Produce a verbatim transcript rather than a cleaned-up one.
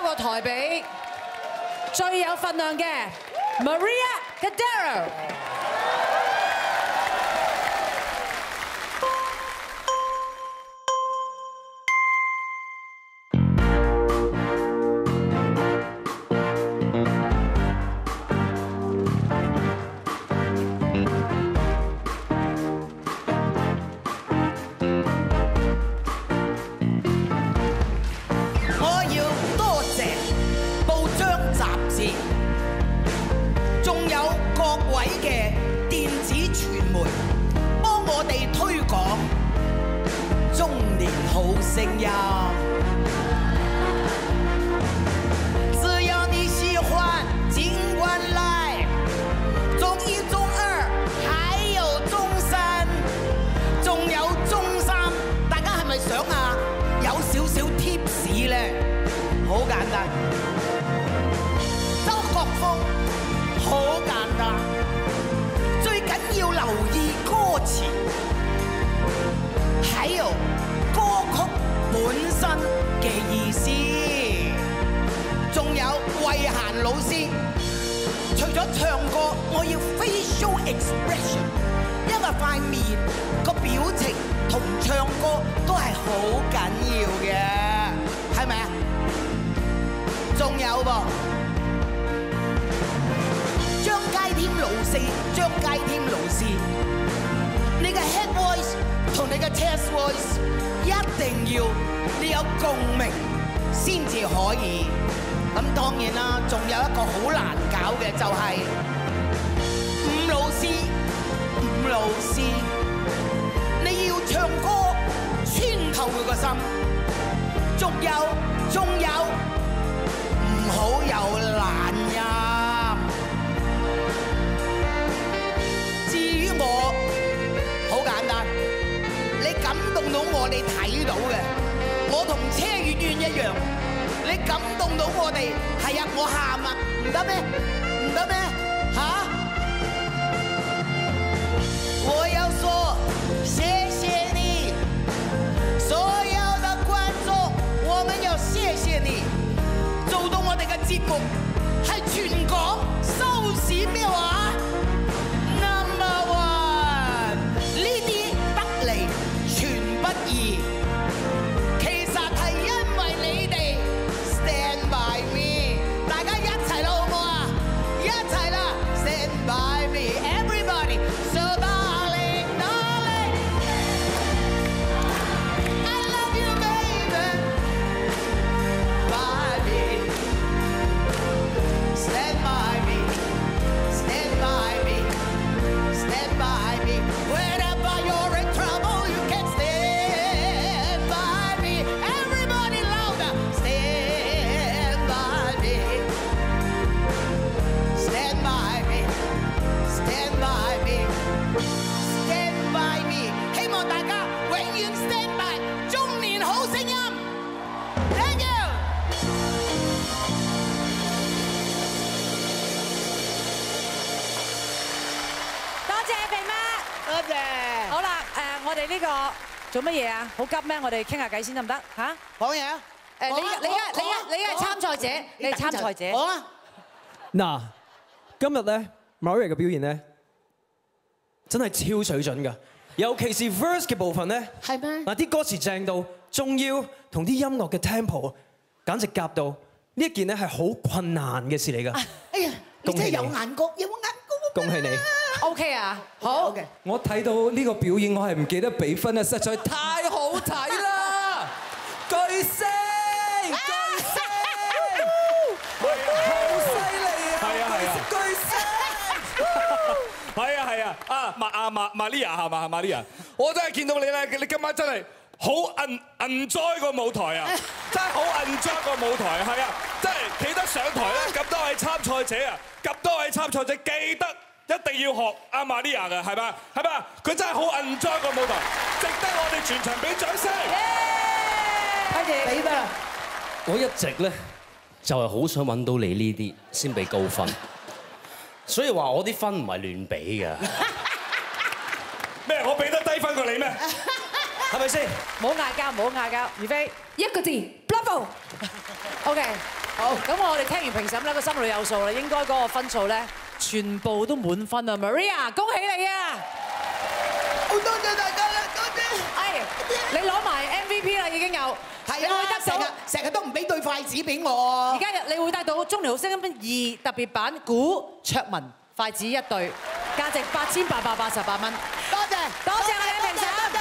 個台俾最有份量嘅 Maria Cordero。 做乜嘢啊？好急咩？我哋傾下偈先得唔得？嚇？講嘢啊！誒，你你啊你啊你係參賽者，你係參賽者。講啊！ 嗱，今日咧 Maria 嘅表現咧，真係超水準㗎，尤其是 verse 嘅部分咧。係咩？嗱，啲歌詞正到，仲要同啲音樂嘅 tempo 簡直夾到，呢一件咧係好困難嘅事嚟㗎。哎呀，你真係有眼光，有冇眼光？恭喜你！ OK 啊，好。 我睇到呢個表演，我係唔記得俾分啊！實在太好睇啦！巨星，巨星，好犀利啊！係啊係啊，巨星， 係啊係啊，啊馬啊馬 Maria 係嘛 Maria， 我真係見到你咧，你今晚真係好 enjoy 個舞台啊！真係好 enjoy 個舞台，係啊！真係企得上台咧，咁多位參賽者啊，咁多位參賽者記得。一定要學阿 Maria 嘅，係嘛？係嘛？佢真係好 enjoy 個舞台，值得我哋全場俾掌聲。 多謝你啦！ 我一直咧就係好想揾到你呢啲先俾高分，所以話我啲分唔係亂俾嘅。 咩？我俾得低分過你咩？係咪先？ 唔好嗌交，唔好嗌交。如飛一個字 ，Bravo。OK。 好，咁我哋聽完評審咧，個心裏有數啦，應該嗰個分數咧，全部都滿分啊 ！Maria， 恭喜你啊！ 好多謝大家啦，多謝。 係，你攞埋 M V P 啦，已經有。係啊，成日成日都唔俾對筷子俾我。而家你會得到中年好聲音二特別版古卓文筷子一對，價值八千八百八十八蚊。多謝，多謝我哋嘅評審。